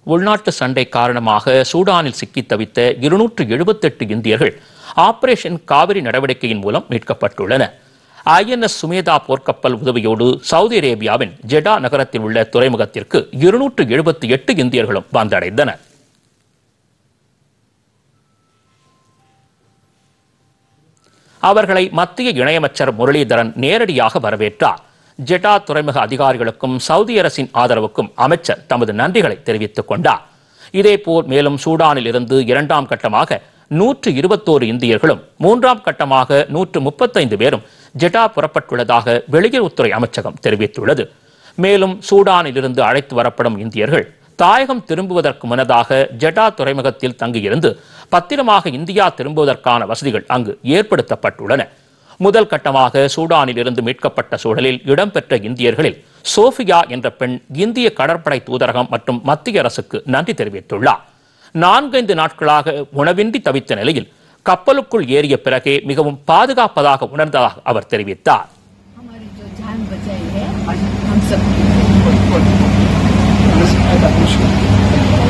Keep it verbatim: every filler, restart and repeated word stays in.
உள்நாட்டு சண்டை காரணமாக சூடானில் சிக்கி தவித்த இருநூற்று எழுபத்தி எட்டு இந்தியர்கள் ஆபரேஷன் காவிரி நடவடிக்கையின் மூலம் மீட்கப்பட்டுள்ளனர். ஐ என் எஸ் சுமேதா போர்க்கப்பல் உதவியோடு சவுதி அரேபியாவின் ஜெடா நகரத்தில் உள்ள துறைமுகத்திற்கு இருநூற்று எழுபத்தி எட்டு இந்தியர்களும் வந்தடைந்தனர். அவர்களை மத்திய இணையமைச்சர் முரளிதரன் நேரடியாக வரவேற்றார். ஜெடா துறைமுக அதிகாரிகளுக்கும் சவுதி அரசின் ஆதரவுக்கும் அமைச்சர் தமது நன்றிகளை தெரிவித்துக் கொண்டார். இதேபோல் மேலும் சூடானில் இருந்து இரண்டாம் கட்டமாக நூற்று இருபத்தோரு இந்தியர்களும் மூன்றாம் கட்டமாக நூற்று முப்பத்தைந்து பேரும் ஜெடா புறப்பட்டுள்ளதாக வெளியுறவுத்துறை அமைச்சகம் தெரிவித்துள்ளது. மேலும் சூடானில் இருந்து அழைத்து வரப்படும் இந்தியர்கள் தாயகம் திரும்புவதற்கு முன்னதாக ஜெடா துறைமுகத்தில் தங்கியிருந்து பத்திரமாக இந்தியா திரும்புவதற்கான வசதிகள் அங்கு ஏற்படுத்தப்பட்டுள்ளன. முதல் கட்டமாக சூடானில் இருந்து மீட்கப்பட்ட சூழலில் இடம்பெற்ற இந்தியர்களில் சோஃபியா என்ற பெண் இந்திய கடற்படை தூதரகம் மற்றும் மத்திய அரசுக்கு நன்றி தெரிவித்துள்ளார். நான்கைந்து நாட்களாக உணவின்றி தவித்த நிலையில் கப்பலுக்குள் ஏறிய பிறகே மிகவும் பாதுகாப்பதாக உணர்ந்ததாக அவர் தெரிவித்தார். हम सब